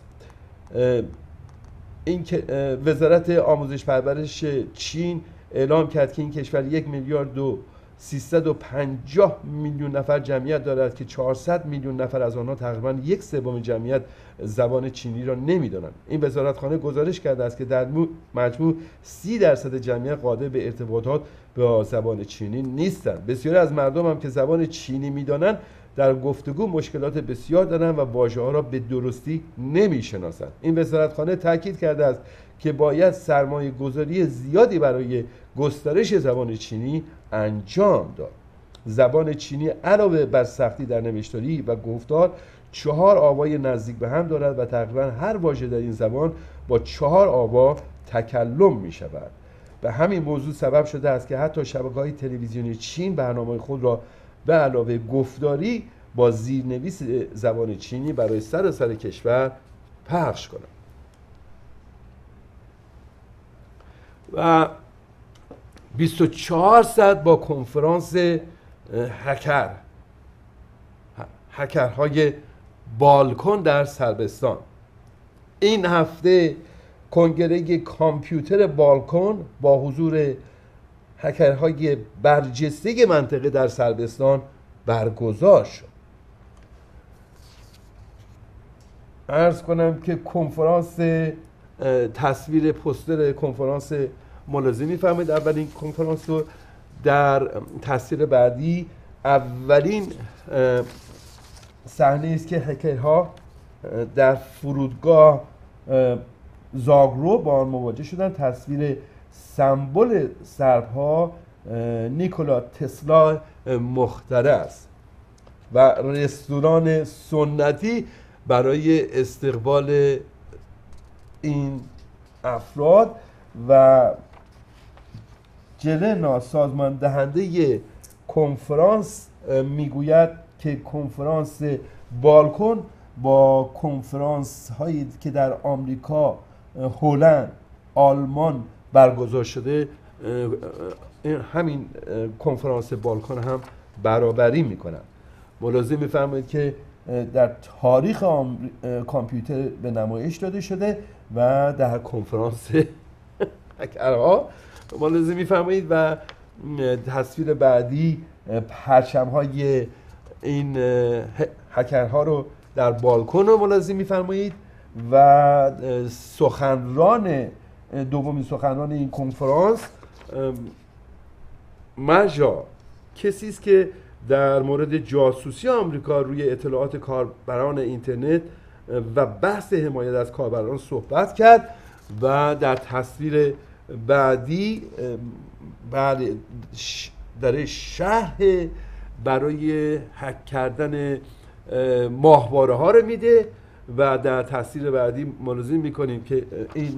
این که وزارت آموزش پرورش چین اعلام کرد که این کشور یک میلیارد و سیصد و پنجاه میلیون نفر جمعیت دارد که چهارصد میلیون نفر از آنها تقریباً یک سوم جمعیت زبان چینی را نمیدانند. این وزارتخانه گزارش کرده است که در مجموع سی درصد جمعیت قادر به ارتباطات با زبان چینی نیستند. بسیاری از مردم هم که زبان چینی میدانند در گفتگو مشکلات بسیار دارند و واژه‌ها را به درستی نمیشناسند. این وزارتخانه تاکید کرده است که باید سرمایه گذاری زیادی برای گسترش زبان چینی انجام داد. زبان چینی علاوه بر سختی در نوشتاری و گفتار چهار آوای نزدیک به هم دارد و تقریبا هر واژه در این زبان با چهار آوا تکلم می شود. به همین موضوع سبب شده است که حتی شبکه‌های تلویزیونی چین برنامه خود را به علاوه گفتاری با زیرنویس زبان چینی برای سراسر کشور پخش کنند. و بیست و چهار ساعت با کنفرانس هکر هکرهای بالکن در صربستان. این هفته کنگره کامپیوتر بالکن با حضور هکرهای برجسته منطقه در صربستان برگزار شد. عرض کنم که کنفرانس تصویر پوستر کنفرانس ملاحظه می‌فرمایید اولین کنفرانس رو در تصویر بعدی اولین صحنه است که هکرها در فرودگاه زاگرو با آن مواجه شدن. تصویر سمبل سرب‌ها نیکولا تسلا مخترع است و رستوران سنتی برای استقبال این افراد و جلنا سازمان دهنده کنفرانس میگوید که کنفرانس بالکن با کنفرانس هایی که در آمریکا، هلند، آلمان برگزار شده همین کنفرانس بالکن هم برابری میکنند. ملاحظه میفرمایید که در تاریخ کامپیوتر به نمایش داده شده و در کنفرانس هکرها ملاحظه میفرمایید و تصویر بعدی پرچم های این هکرها رو در بالکن رو ملاحظه میفرمایید و سخنران دومین سخنران این کنفرانس مجا کسی است که در مورد جاسوسی آمریکا روی اطلاعات کاربران اینترنت و بحث حمایت از کاربران صحبت کرد و در تصویر بعدی بله در شرح برای هک کردن ماهواره ها رو میده و در تصویر بعدی ملاحظه میکنیم که این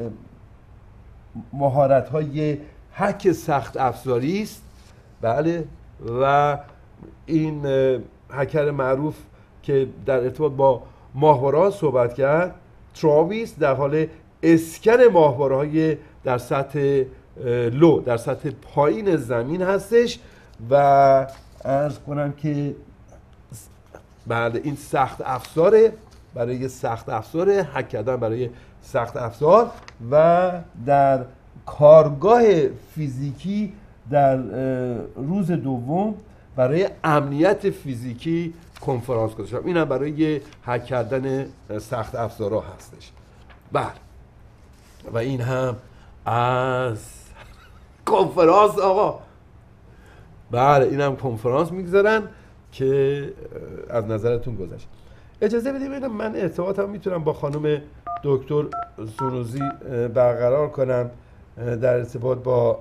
مهارت های هک سخت افزاری است. بله و این هکر معروف که در ارتباط با ماهواره ها صحبت کرد، تراویس، در حال اسکن ماهواره های در سطح لو در سطح پایین زمین هستش و عرض کنم که بعد این سخت افزاره برای سخت افزار هک کردن برای سخت افزار و در کارگاه فیزیکی در روز دوم برای امنیت فیزیکی کنفرانس گذاشتم. این هم برای هک کردن سخت افزارها هستش. بله و این هم از کنفرانس آقا. بله این هم کنفرانس میگذارن که از نظرتون گذشت. اجازه بدید ببینم من ارتباطم میتونم با خانم دکتر سنوزی برقرار کنم در ارتباط با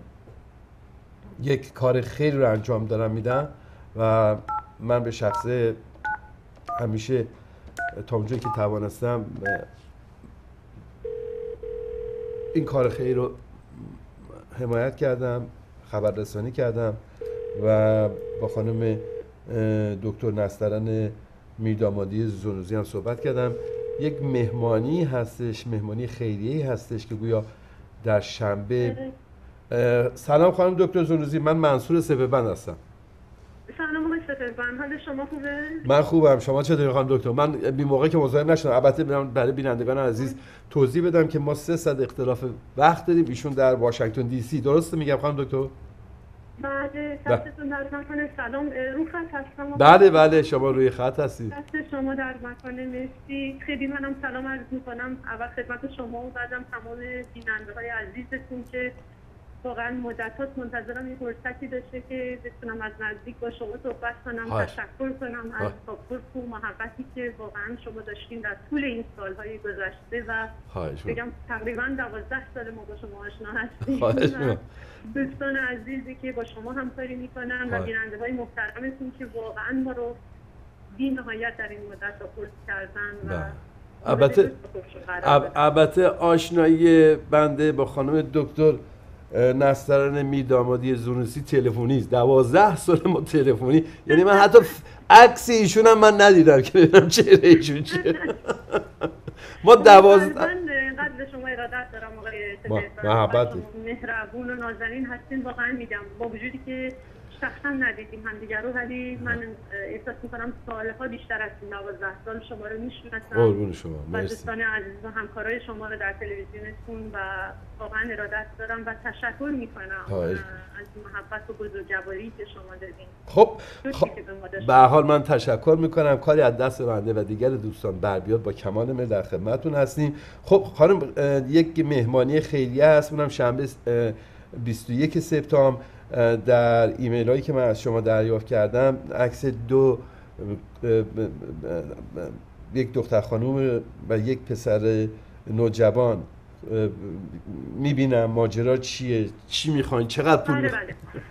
یک کار خیلی رو انجام دارم میدم و من به شخصه همیشه تا اونجایی که توانستم این کار خیلی رو حمایت کردم، خبررسانی کردم و با خانم دکتر نسترن میردامادی زنوزی هم صحبت کردم. یک مهمانی هستش، مهمانی خیریه‌ای هستش که گویا در شنبه. سلام خانم دکتر زنوزی، من منصور سپهبند هستم. سلام آقای سپهبند، حال شما خوبه؟ من خوبم، شما چطوری خانم دکتر؟ من بی موقع که مزاحم نشدم. البته برای بینندگان عزیز توضیح بدم که ما سه صد اختلاف وقت داریم. ایشون در واشنگتن دی سی، درسته میگم خانم دکتر؟ بله، دستتون در مکان. سلام، رو خط هستم. بله بله، شما روی خط هستید. دست شما در مکان، مرسی. خیلی منم سلام عرض میکنم اول خدمت شما و بعدم تمام بیننده‌های عزیزتون که واقعا مدت‌هاست منتظرم یه فرصتی داشته که بتونم از نزدیک با شما صحبت کنم، های. تشکر کنم از ساپورت و محبتی که واقعا شما داشتین در طول این سال‌های گذشته و بگم تقریبا دوازده سال ما با شما آشنا هستیم. دوستان عزیزی که با شما همکاری میکنن و بیننده‌های محترمتون که واقعا ما رو بی نهایت در این مدت ساپورت کردن و البته البته آشنایی بنده با خانم دکتر نسترن میردامادی زنوزی تلفنی است. دوازده سال ما تلفنی، یعنی من حتی عکس ایشون هم من ندیدم که ببینم چهره ایشون چیه. ما دوازده قدر شما ارادت دارم آقای سپهبند، محبت مهربون و نازنین هستین. واقعا میگم با وجودی که شخصا ندیدیم همدیگر رو، ولی من احساس میکنم سالها بیشتر از این دوازده سال شما رو میشناسم. قربون شما، مرسی. و دوستان عزیز و همکارای شما رو در تلویزیونتون و واقعا ارادت دارم و تشکر میکنم از محبت و بزرگواری که شما دادین. خب, خب به هر حال من تشکر میکنم. کاری از دست بنده و دیگر دوستان بر بیاد با کمال میل در خدمتتون هستیم. خب خانم، یک مهمانی خیریه هست، اونم شنبه بیست و یک سپتامبر. در ایمیل هایی که من از شما دریافت کردم عکس دو یک دختر خانوم و یک پسر نوجوان میبینم. ماجرا چیه؟ چی میخواین؟ چقدر پول میخواین؟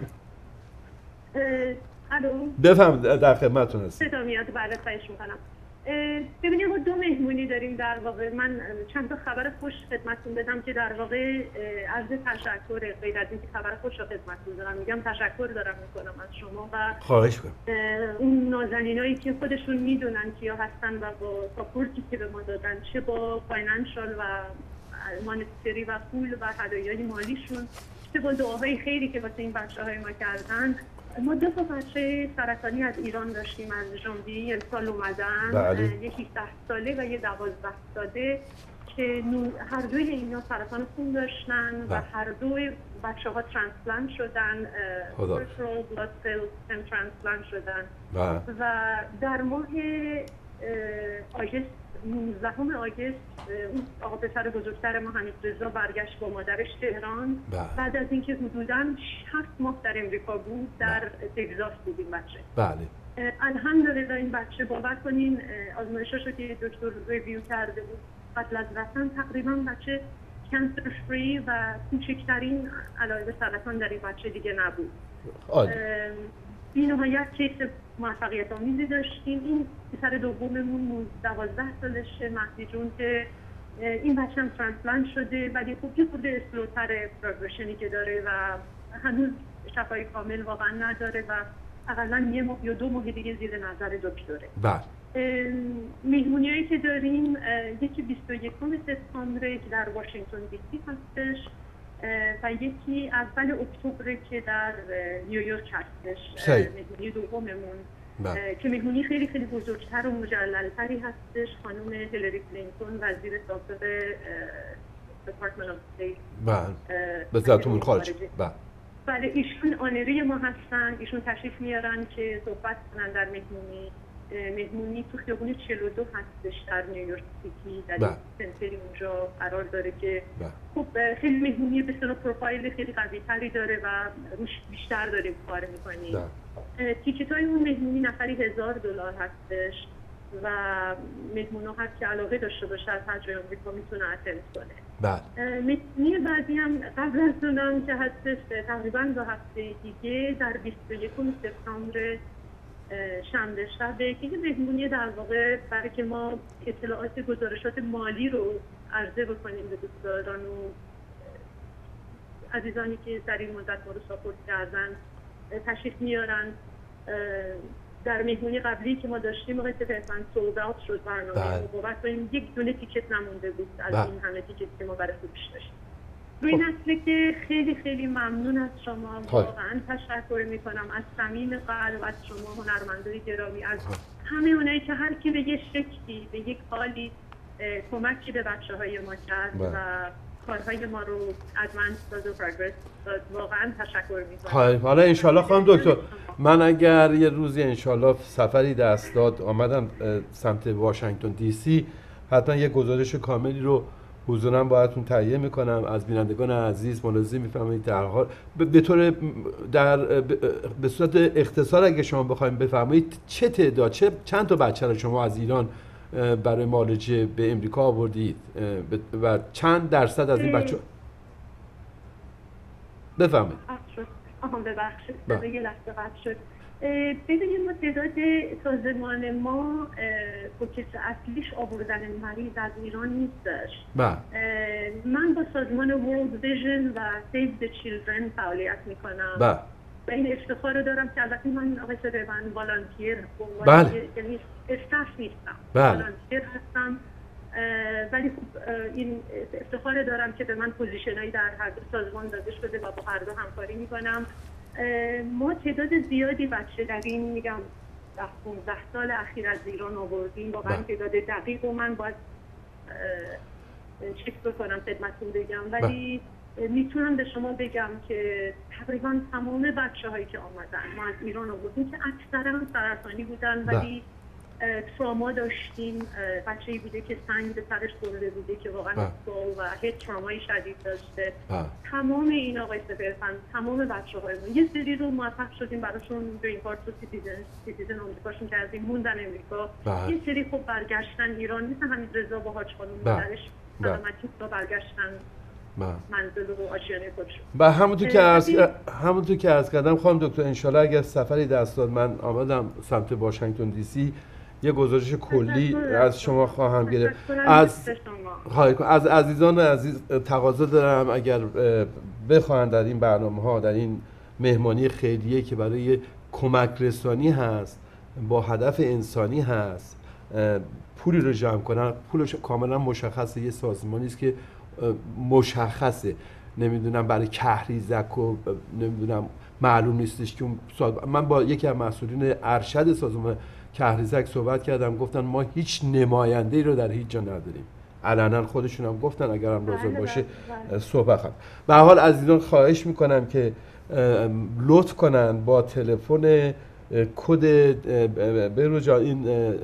الو بفهم، در خدمتتون هستم. صدا میاد؟ بله، خواهش میکنم. ببینید ما دو مهمونی داریم در واقع. من چند تا خبر خوش خدمتتون بدم که در واقع عرض تشکر، غیر از اینکه خبر خوش رو خدمتتون دارم میگم تشکر دارم میکنم از شما و خواهش کنم اون نازنینایی که خودشون میدونن کیا هستن و با ساپورتی که به ما دادن، چه با فاینانشال و مانیتری و پول و هدایای مالیشون، چه با دعاهای خیری که واسه این بچه‌های ما کردن. ما دو تا بچه سرطانی از ایران داشتیم از ژانویه امسال اومدن. بله. یکی ده ساله و یه دوازده ساله که هر دوی اینا سرطان خون داشتن و هر دوی بچه ها ترانسپلانت شدن، پرسونال بلاد سیل ترانسپلانت شدن. بله. و در ماه آگست نوزدهم آگست اون آقا پسر بزرگتر ما حمید رضا برگشت با مادرش تهران. بله. بعد از اینکه حدوداً هفت ماه در امریکا بود، در تگزاس بود این بچه. بله. الحمدلله این بچه باور کنین آزمایشاشو که دکتر ریویو کرده بود قبل از رفتن تقریبا بچه کانسر فری و کوچکترین علائم سرطان در این بچه دیگه نبود. بی نهایت کیس موفقیت آمیزی داشتیم. این پسر دوممون دوازده سالشه، مهدی جون، که این بچه هم ترانسپلانت شده ولی خب یه خورده اسلوتر پروگرشنی که داره و هنوز شفای کامل واقعا نداره و اقلا یه ماه یا دو ماه دیگه زیر نظر دکتره. بله. مهمونیایی که داریم یکی بیست و یکم سپتامبر که در واشنگتن دی سی هستش و یکی اول اکتبر که در نیویورک هستش. مهمونی دوممون که مهمونی خیلی خیلی بزرگتر و مجللتری هستش. خانم هیلاری کلینتون، وزیر سابق دپارتمنت آف استیت، بله، وزارت امور خارجه. بله. بله، ایشون آنری ما هستن. ایشون تشریف میارن که صحبت کنن در مهمونی. مهمونی تو خیابون چهل و دو هستش در نیویورک سیتی، در سنتری اونجا قرار داره که خب خیلی مهمونی به اصطلاح پروفایل خیلی قوی تری داره و روش بیشتر داریم کار میکنیم. تیکت های اون مهمونی نفری هزار دلار هستش و مهمون ها هست که علاقه داشته باشه از هر جای آمریکا میتونه اتند کنه. بله. مهمونی بعدی هم قبل از اونم که هستش تقریبا دو هفته دیگه در بیست و یکم سپتامبر شنبه شبه که یه مهمونی در واقع برای که ما اطلاعات گزارشات مالی رو عرضه بکنیم به دوستداران و عزیزانی که در این مدت ما رو ساپورت کردن تشریف میارن. در مهمونی قبلی که ما داشتیم آقای سپهبند سولد اوت شد برنامه بابت کنیم یک دونه تیکت نمونده بود از بله. این همه تیکت که ما برای فروش داشتیم. روی این اصله که خیلی خیلی ممنون از شما، واقعا تشکر میکنم از صمیم قلب از شما هنرمندای گرامی، از همه اونایی که هر کی به یه شکلی به یک حالی کمکی به بچه‌های ما کرد و کارهای ما رو ادوانس داد و پروگرس داد. واقعا تشکر میکنم. حالا انشالله خانم دکتر من اگر یه روزی انشالله سفری دست داد آمدم سمت واشنگتن دی سی، حتما یه گزارش کاملی رو حضوراً باهاتون تهیه میکنم. از بینندگان عزیز ملاحظه میفرمایید در حال به طور در به صورت اختصار اگه شما بخواید بفرمایید چه تعداد چه چند تا بچه رو شما از ایران برای معالجه به امریکا آوردید و چند درصد از این بچه بفرمایید. آها ببخشید یه لحظه قطع شد. ببینید ما تعداد سازمان ما فوکس اصلیش آوردن مریض از ایران نیستش. من با سازمان World Vision و Save the Children فعالیت میکنم با. و این افتخار رو دارم که البته من آقای سپهبند والانتیر یعنی استاف نیستم، والانتیر هستم، ولی خب این افتخار دارم که به من پوزیشنایی در هر دو سازمان داده شده و با هر دو همکاری میکنم. ما تعداد زیادی بچه در این میگم ده پانزده سال اخیر از ایران آوردیم. واقعا تعداد دقیق و من باید چک بکنم خدمتتون بگم، ولی میتونم به شما بگم که تقریبا تمام بچه هایی که آمدن ما از ایران آوردیم که اکثرا سرطانی بودن ولی تراما داشتیم. بچه‌ای بوده که سنگ به سرش خورده بوده که واقعا سوال و هیچ ترامای شدید داشته. تمام این آقای سپهبند تمام بچه‌های ما یه سری رو موفق شدیم براشون گرین کارت و سیتیزن سیتیزن آمریکاشون کردیم، موندن امریکا. یه سری خب برگشتن ایران، مثل همین رضا با حاج خانم مادرش سلامتی رو برگشتن منزل و آشیانه خودشون. و همونطور که از همونطور که عرض کردم خانم دکتر انشالله اگر سفری دست داد من آمدم سمت واشنگتن دی سی یه گزارش کلی از شما خواهم گرفت. از از عزیزان عزیز تقاضا دارم اگر بخواهند در این برنامه‌ها در این مهمانی خیریه که برای کمک رسانی هست با هدف انسانی هست پولی رو جمع کنن، پولش کاملا مشخصه، یه سازمانی است که مشخصه، نمیدونم برای کهریزک و نمیدونم معلوم نیستش که من با یکی از مسئولین ارشد سازمان کهریزک صحبت کردم، گفتن ما هیچ نماینده‌ای رو در هیچ جا نداریم. علنا خودشون هم گفتن اگر هم لازم باشه صحبت کنم. به هر حال عزیزان خواهش میکنم که لطف کنن با تلفن کد برو جان این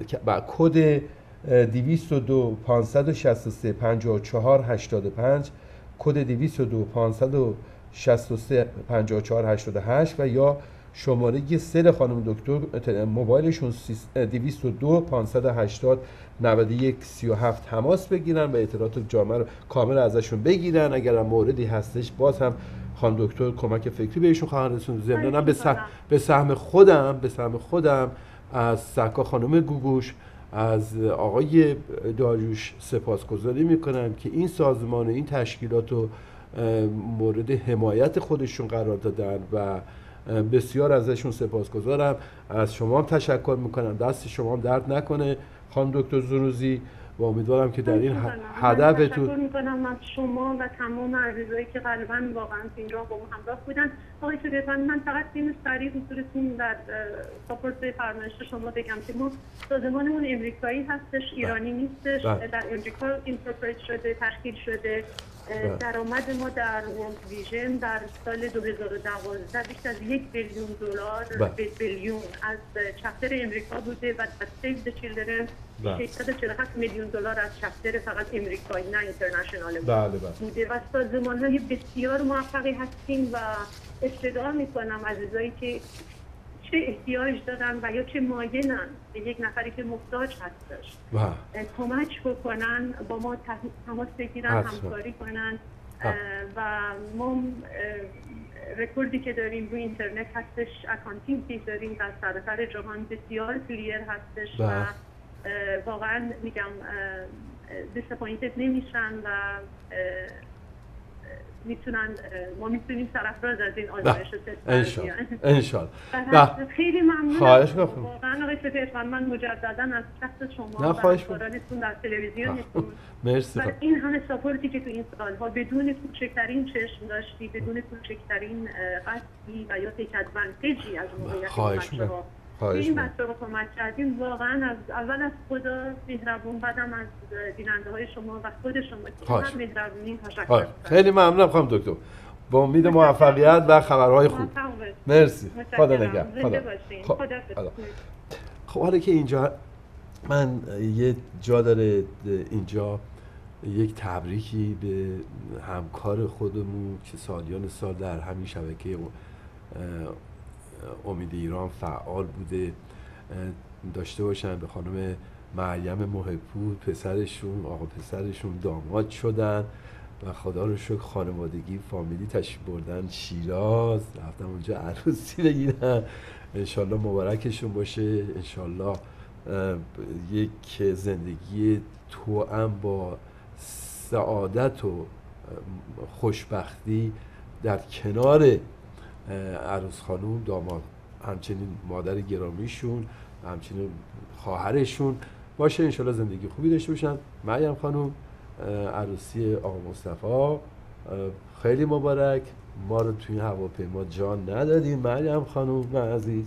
کد دویست و دو پانصد و شصت و سه پنجاه و چهار هشتاد و پنج کد دویست و دو پانصد و شصت و سه پنجاه و چهار هشتاد و هشت و یا شماره سر خانم دکتر موبایلشون دویست و دو پانصد و هشتاد نود و یک سی و هفت تماس بگیرن و اطلاعات جامعه رو کامل ازشون بگیرن. اگر هم موردی هستش باز هم خانم دکتر کمک فکری بهشون خواهند رسوند. ضمناً به سهم به سهم خودم به سهم خودم از سکا خانم گوگوش از آقای داریوش سپاسگزاری میکنم که این سازمان و این تشکیلات رو مورد حمایت خودشون قرار دادن و بسیار ازشون سپاسگزارم. از شما هم تشکر میکنم، دست شما هم درد نکنه خانم دکتر زنوزی و امیدوارم که در این هدفتون تشکر میکنم از شما و تمام عزیزایی که غالبا واقعا این راه با ما همراه بودن. آقای سپهبند من فقط این سریع حضورتون در ساپورت به فرمایش شما بگم که ما سازمانمون امریکایی هستش، ایرانی نیستش، در امریکا اینکورپوریت شده، تشکیل شده. درآمد ما در ورلد ویژن در سال دو هزار و دوازده بیشتر از یک بیلیون دلار به بیلیون از چپتر امریکا بوده و در سیو د چیلدرن ششصد و چهل و هفت میلیون دلار از چپتر فقط امریکایی نه اینترنشنال بوده و سازمان‌های بسیار موفقی هستیم و استدعا میکنم عزیزایی که چه احتیاج دارن و یا چه مایلن به یک نفری که محتاج هستش کمک بکنن، با ما تماس بگیرن، همکاری کنن و ما رکوردی که داریم روی اینترنت هستش، اکانتینگ که داریم در سراسر جهان بسیار کلیر هستش و واقعا میگم دیساپوینتد نمیشن و میتونن ما میتونیم سرفراز از این آزمایش ان شاء الله ان شاء الله. خیلی ممنونم. خواهش می‌کنم. واقعا آقای سپهر، من مجددا از شخص شما و همکارانتون در تلویزیونتون مرسی. و این همه ساپورتی که تو این سالها بدون کوچکترین چشم داشتی، بدون کوچکترین قصدی و یا تکدمنتجی از موقعیت بچه‌ها این بچه رو کمک کردیم. واقعا از اول از خدا مهربون، بعدم از بیننده های شما و خود شما که هم مهربونی تشکر. خیلی ممنونم خانم دکتر. با امید موفقیت و خبرهای خوب. مرسی. خدا نگهدار. خدا. خدا. خب حالا که اینجا من یه جا داره اینجا یک تبریکی به همکار خودمون که سالیان سال در همین شبکه امید ایران فعال بوده داشته باشن، به خانم مریم محب‌پور، پسرشون آقا پسرشون داماد شدن و خدا رو شکر خانوادگی فامیلی تشریف بردن شیراز، رفتم اونجا عروسی بگیرن. انشالله مبارکشون باشه، انشالله یک زندگی توأم با سعادت و خوشبختی در کنار عروس خانوم، داماد، همچنین مادر گرامیشون، همچنین خواهرشون باشه، انشالله زندگی خوبی داشته باشن. مریم خانوم عروسی آقا مصطفی خیلی مبارک. ما رو توی هواپیما جان ندادیم مریم خانوم عزیز.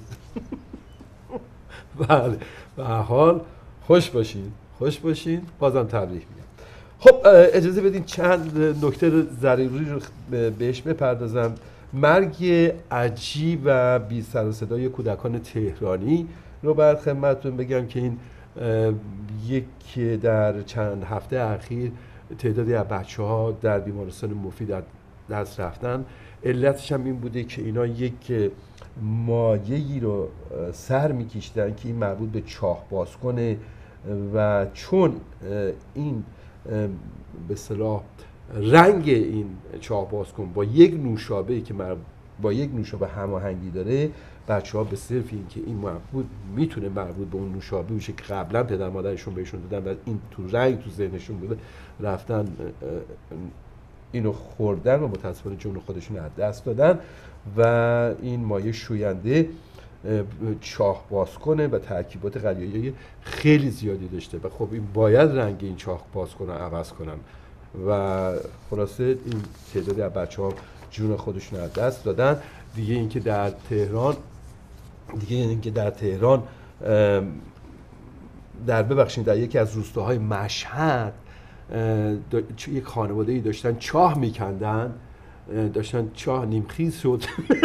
بله به هر حال خوش باشین، خوش باشین. بازم تبریک میگم. خب اجازه بدین چند نکته ضروری رو بهش بپردازم. مرگ عجیب و بی سر و صدای کودکان تهرانی رو بر خدمتتون بگم که این یک در چند هفته اخیر تعدادی از بچه‌ها در بیمارستان مفید در دست رفتن. علتش هم این بوده که اینا یک مایعی رو سر می‌کشیدن که این مربوط به چاه بازکنه و چون این به اصطلاح رنگ این چاه بازکن با یک نوشابه‌ای که با یک نوشابه هماهنگی داره، بچه‌ها به صرف این که این مربوط میتونه مربوط به اون نوشابه باشه که قبلا پدر مادرشون بهشون دادن و این تو رنگ تو ذهنشون بوده، رفتن اینو خوردن و متأسفانه جون خودشون از دست دادن و این مایع شوینده چاه بازکنه و ترکیبات غلیظی خیلی زیادی داشته و خب این باید رنگ این چاه بازکن رو عوض کنن و خلاصه این تعدادی از بچه‌ها جون خودشون از دست دادن. دیگه اینکه در تهران دیگه اینکه در تهران در ببخشید در یکی از روستاهای مشهد یک خانواده‌ای داشتن چاه میکندن، داشتن چاه نیمخیز شد.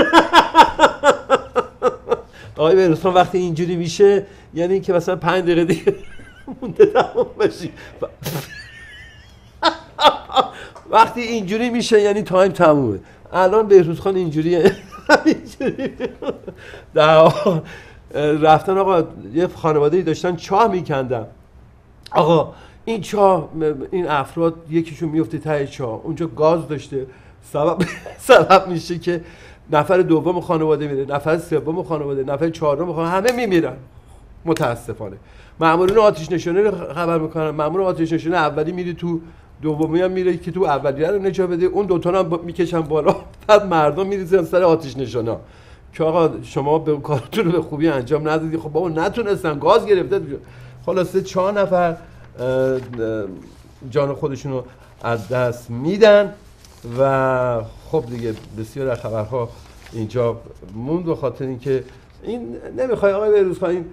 آقای بهروزخان وقتی اینجوری میشه یعنی که مثلا پنج دقیقه دیگه مونده تمام بشی. وقتی اینجوری میشه یعنی تایم تمومه. الان بهروزخان اینجوریه. اینجوری در رفتن آقا یه خانواده‌ای داشتن چاه میکندن. آقا این چاه این افراد یکیشون میفته ته چاه، اونجا گاز داشته، سبب سبب میشه که نفر دوم خانواده میره، نفر سوم خانواده، نفر چهارم خانواده، همه میمیرن متاسفانه. مامورین آتش نشانی رو خبر میکنن، مامور آتش نشانی اولی میره تو، دومی هم میره که تو اولیه رو نجات بده، اون دو تا هم میکشن بالا، بعد مردم میریزن سر آتش نشانا که آقا شما به کارتون رو به خوبی انجام ندادی. خب بابا نتونستن، گاز گرفته. خلاصه چهار نفر جان خودشون رو از دست میدن و خب دیگه بسیار از خبرها اینجا موند به خاطر اینکه این نمیخوای آقای بهروزخان این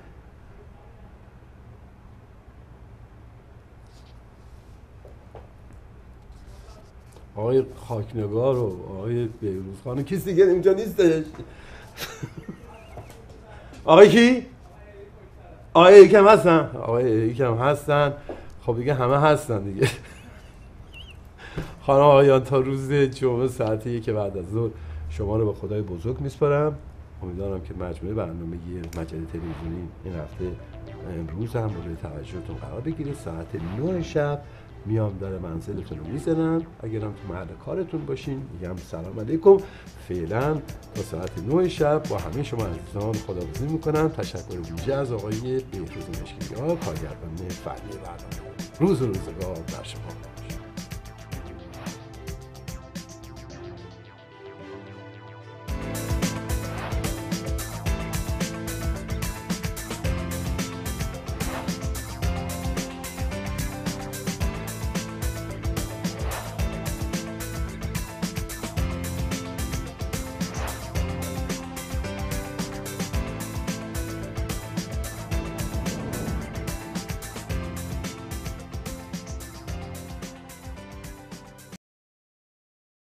آقای خاکنگار و آقای بهروزخان و کسی دیگه اینجا نیستش. آقای کی؟ آقای یکم هستن؟ آقای یکم هستن. خب دیگه همه هستن دیگه. خانم آقایان تا روز جمعه ساعت یک بعد از ظهر شما رو به خدای بزرگ میسپارم. امیدوارم که مجموعه برنامه‌ای مجله تلویزیونی این هفته امروز هم مورد توجهتون قرار بگیره. ساعت نه شب میام در منزلتون رو میزنم. اگرم تو محل کارتون باشین میگم سلام علیکم. فعلا تا ساعت نه شب با همه شما عزیزان خداحافظی میکنم. تشکر ویژه از آقای بهروز مشکی‌ها، کارگردان فنی برنامه. روز و روزگار بر شما.